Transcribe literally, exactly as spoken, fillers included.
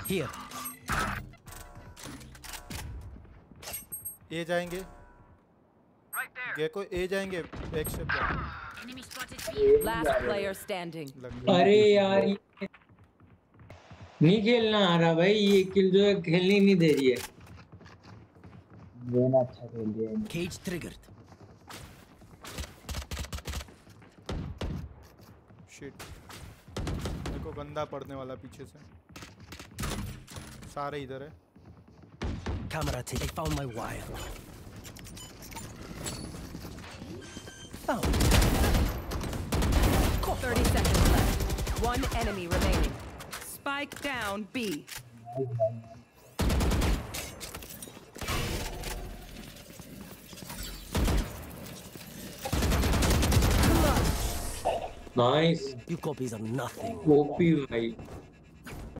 Here. ए जाएंगे gecko ए जाएंगे back से Last player standing. अरे यार ये नहीं खेलना आ रहा भाई, ये किल जो है खेलने नहीं दे रही है। ये ना अच्छा खेल दिया है। Cage triggered. शिट मेरे को गंदा पड़ने वाला पीछे से, सारे इधर है। Camera take. I found my wire. Found. thirty seconds left. One enemy remaining. Spike down B. Nice, You copies are nothing. OP भाई।